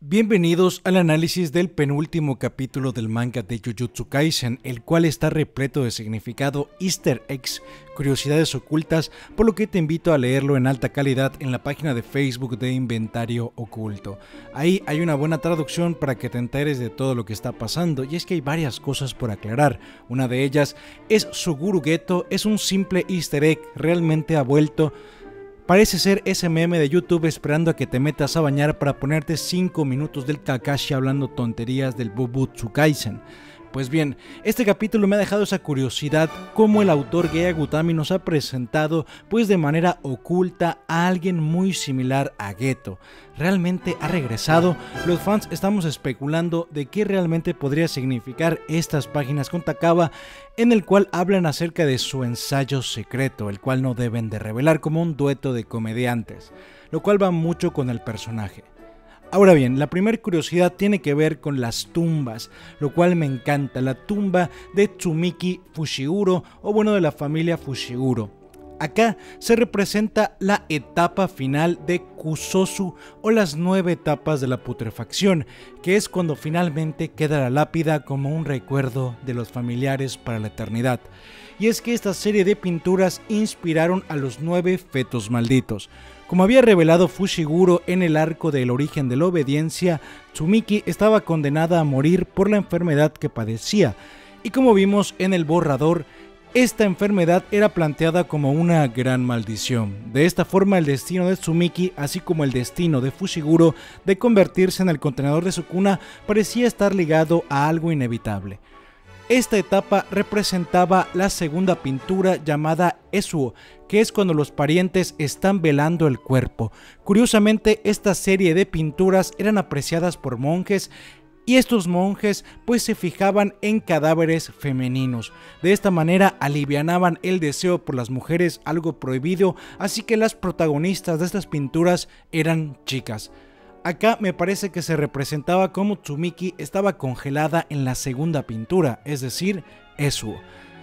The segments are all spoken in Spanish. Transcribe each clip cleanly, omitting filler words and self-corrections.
Bienvenidos al análisis del penúltimo capítulo del manga de Jujutsu Kaisen, el cual está repleto de significado, easter eggs, curiosidades ocultas, por lo que te invito a leerlo en alta calidad en la página de Facebook de Inventario Oculto. Ahí hay una buena traducción para que te enteres de todo lo que está pasando, y es que hay varias cosas por aclarar. Una de ellas es Suguru Geto, es un simple easter egg, realmente ha vuelto. Parece ser ese meme de YouTube esperando a que te metas a bañar para ponerte 5 minutos del Kakashi hablando tonterías del Jujutsu Kaisen. Pues bien, este capítulo me ha dejado esa curiosidad cómo el autor Gei Agutami nos ha presentado pues de manera oculta a alguien muy similar a Geto. ¿Realmente ha regresado? Los fans estamos especulando de qué realmente podría significar estas páginas con Takaba, en el cual hablan acerca de su ensayo secreto, el cual no deben de revelar, como un dueto de comediantes, lo cual va mucho con el personaje. Ahora bien, la primera curiosidad tiene que ver con las tumbas, lo cual me encanta, la tumba de Tsumiki Fushiguro, o bueno, de la familia Fushiguro. Acá se representa la etapa final de Kusosu, o las 9 etapas de la putrefacción, que es cuando finalmente queda la lápida como un recuerdo de los familiares para la eternidad. Y es que esta serie de pinturas inspiraron a los 9 fetos malditos. Como había revelado Fushiguro en el arco del origen de la obediencia, Tsumiki estaba condenada a morir por la enfermedad que padecía, y como vimos en el borrador, esta enfermedad era planteada como una gran maldición. De esta forma, el destino de Tsumiki, así como el destino de Fushiguro de convertirse en el contenedor de su cuna, parecía estar ligado a algo inevitable. Esta etapa representaba la segunda pintura llamada Esuo, que es cuando los parientes están velando el cuerpo. Curiosamente, esta serie de pinturas eran apreciadas por monjes, y estos monjes pues se fijaban en cadáveres femeninos. De esta manera alivianaban el deseo por las mujeres, algo prohibido, así que las protagonistas de estas pinturas eran chicas. Acá me parece que se representaba como Tsumiki estaba congelada en la segunda pintura, es decir, Esuo.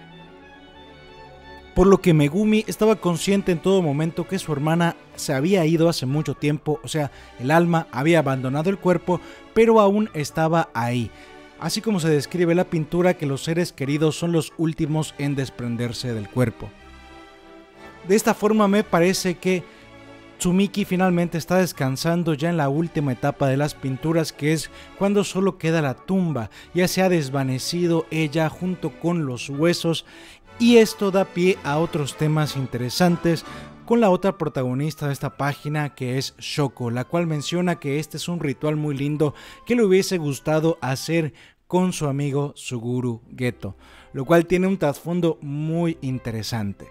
Por lo que Megumi estaba consciente en todo momento que su hermana se había ido hace mucho tiempo, o sea, el alma había abandonado el cuerpo, pero aún estaba ahí. Así como se describe la pintura, que los seres queridos son los últimos en desprenderse del cuerpo. De esta forma me parece que Tsumiki finalmente está descansando ya en la última etapa de las pinturas, que es cuando solo queda la tumba. Ya se ha desvanecido ella junto con los huesos, y esto da pie a otros temas interesantes con la otra protagonista de esta página, que es Shoko, la cual menciona que este es un ritual muy lindo que le hubiese gustado hacer con su amigo Suguru Geto, lo cual tiene un trasfondo muy interesante.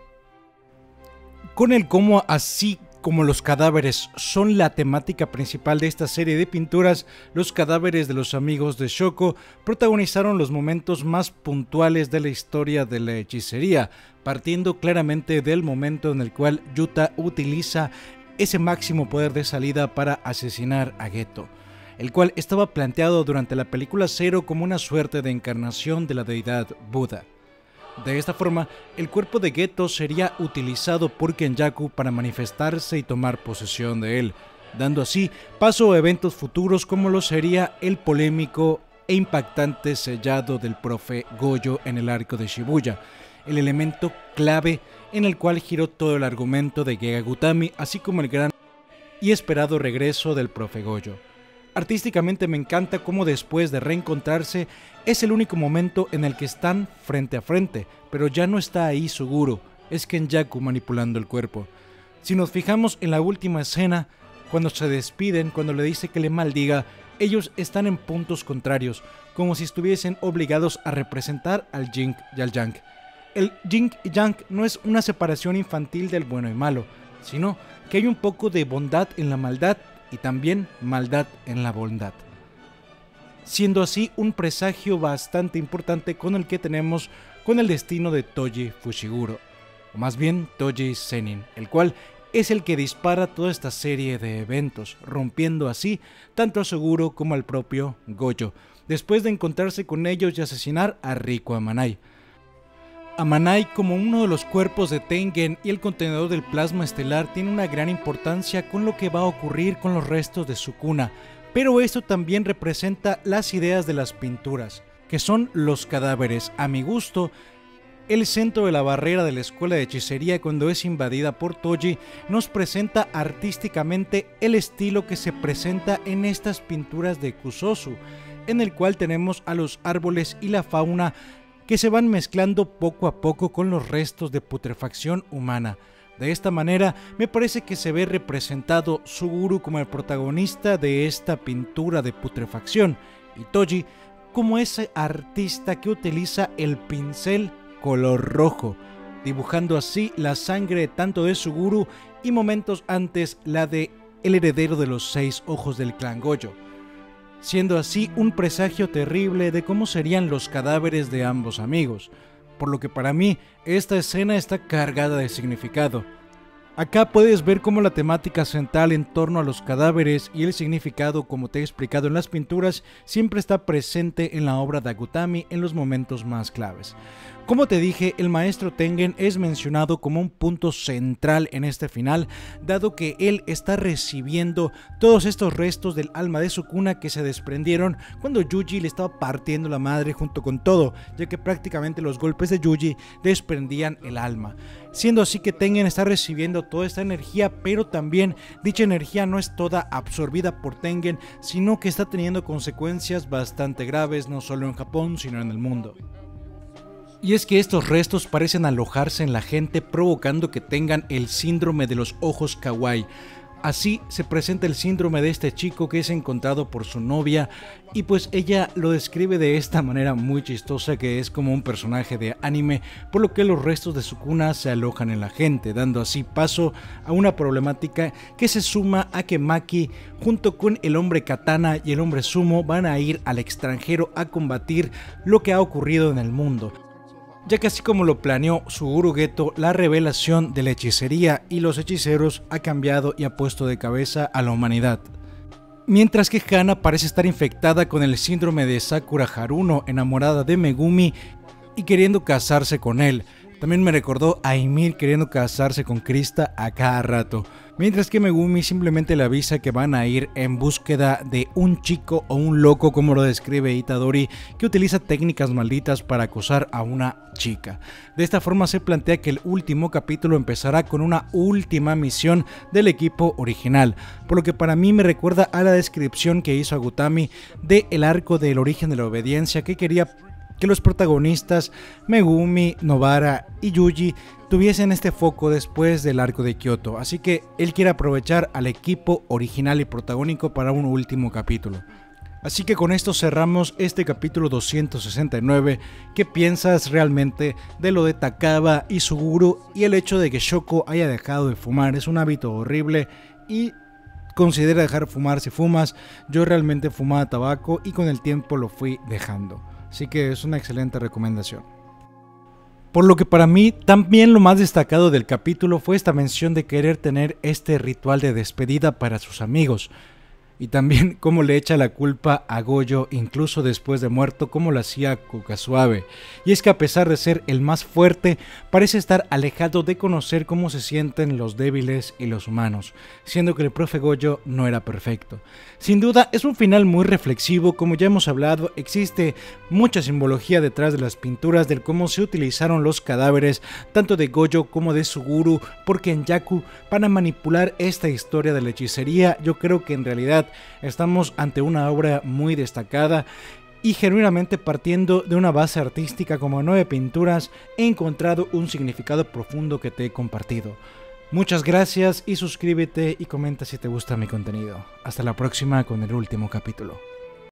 Con el cómo así como los cadáveres son la temática principal de esta serie de pinturas, los cadáveres de los amigos de Shoko protagonizaron los momentos más puntuales de la historia de la hechicería, partiendo claramente del momento en el cual Yuta utiliza ese máximo poder de salida para asesinar a Geto, el cual estaba planteado durante la película Zero como una suerte de encarnación de la deidad Buda. De esta forma, el cuerpo de Geto sería utilizado por Kenjaku para manifestarse y tomar posesión de él, dando así paso a eventos futuros como lo sería el polémico e impactante sellado del profe Gojo en el arco de Shibuya, el elemento clave en el cual giró todo el argumento de Gei Agutami, así como el gran y esperado regreso del profe Gojo. Artísticamente me encanta cómo después de reencontrarse es el único momento en el que están frente a frente, pero ya no está ahí Suguru, es Kenjaku manipulando el cuerpo. Si nos fijamos en la última escena, cuando se despiden, cuando le dice que le maldiga, ellos están en puntos contrarios, como si estuviesen obligados a representar al Yin y al Yang. El Yin y Yang no es una separación infantil del bueno y malo, sino que hay un poco de bondad en la maldad y también maldad en la bondad, siendo así un presagio bastante importante con el que tenemos con el destino de Toji Fushiguro, o más bien Toji Zenin, el cual es el que dispara toda esta serie de eventos, rompiendo así tanto a Suguru como al propio Gojo, después de encontrarse con ellos y asesinar a Riko Amanai. Amanai, como uno de los cuerpos de Tengen y el contenedor del plasma estelar, tiene una gran importancia con lo que va a ocurrir con los restos de Sukuna, pero esto también representa las ideas de las pinturas, que son los cadáveres. A mi gusto, el centro de la barrera de la escuela de hechicería, cuando es invadida por Toji, nos presenta artísticamente el estilo que se presenta en estas pinturas de Kusosu, en el cual tenemos a los árboles y la fauna que se van mezclando poco a poco con los restos de putrefacción humana. De esta manera me parece que se ve representado Suguru como el protagonista de esta pintura de putrefacción y Toji como ese artista que utiliza el pincel color rojo, dibujando así la sangre tanto de Suguru y momentos antes la de el heredero de los 6 ojos del clan Gojo, siendo así un presagio terrible de cómo serían los cadáveres de ambos amigos, por lo que para mí esta escena está cargada de significado. Acá puedes ver cómo la temática central en torno a los cadáveres y el significado, como te he explicado en las pinturas, siempre está presente en la obra de Agutami en los momentos más claves. Como te dije, el maestro Tengen es mencionado como un punto central en este final, dado que él está recibiendo todos estos restos del alma de Sukuna que se desprendieron cuando Yuji le estaba partiendo la madre junto con todo, ya que prácticamente los golpes de Yuji desprendían el alma. Siendo así que Tengen está recibiendo toda esta energía, pero también dicha energía no es toda absorbida por Tengen, sino que está teniendo consecuencias bastante graves, no solo en Japón, sino en el mundo. Y es que estos restos parecen alojarse en la gente, provocando que tengan el síndrome de los ojos kawaii. Así se presenta el síndrome de este chico que es encontrado por su novia, y pues ella lo describe de esta manera muy chistosa, que es como un personaje de anime, por lo que los restos de Sukuna se alojan en la gente, dando así paso a una problemática que se suma a que Maki junto con el hombre katana y el hombre sumo van a ir al extranjero a combatir lo que ha ocurrido en el mundo, ya que así como lo planeó Suguru Geto, la revelación de la hechicería y los hechiceros ha cambiado y ha puesto de cabeza a la humanidad. Mientras que Hana parece estar infectada con el síndrome de Sakura Haruno, enamorada de Megumi y queriendo casarse con él. También me recordó a Ymir queriendo casarse con Krista a cada rato, mientras que Megumi simplemente le avisa que van a ir en búsqueda de un chico o un loco, como lo describe Itadori, que utiliza técnicas malditas para acosar a una chica. De esta forma se plantea que el último capítulo empezará con una última misión del equipo original, por lo que para mí me recuerda a la descripción que hizo Agutami del arco del origen de la obediencia, que quería que los protagonistas Megumi, Nobara y Yuji tuviesen este foco después del arco de Kyoto, así que él quiere aprovechar al equipo original y protagónico para un último capítulo. Así que con esto cerramos este capítulo 269. ¿Qué piensas realmente de lo de Takaba y Suguru y el hecho de que Shoko haya dejado de fumar? Es un hábito horrible y considera dejar fumar si fumas. Yo realmente fumaba tabaco y con el tiempo lo fui dejando. Así que es una excelente recomendación. Por lo que para mí también lo más destacado del capítulo fue esta mención de querer tener este ritual de despedida para sus amigos. Y también cómo le echa la culpa a Gojo incluso después de muerto, como lo hacía Kukasuave. Y es que a pesar de ser el más fuerte, parece estar alejado de conocer cómo se sienten los débiles y los humanos, siendo que el profe Gojo no era perfecto. Sin duda es un final muy reflexivo, como ya hemos hablado, existe mucha simbología detrás de las pinturas del cómo se utilizaron los cadáveres, tanto de Gojo como de Suguru, porque en Yaku, para manipular esta historia de la hechicería, yo creo que en realidad estamos ante una obra muy destacada y genuinamente partiendo de una base artística como 9 pinturas he encontrado un significado profundo que te he compartido. Muchas gracias y suscríbete y comenta si te gusta mi contenido. Hasta la próxima con el último capítulo.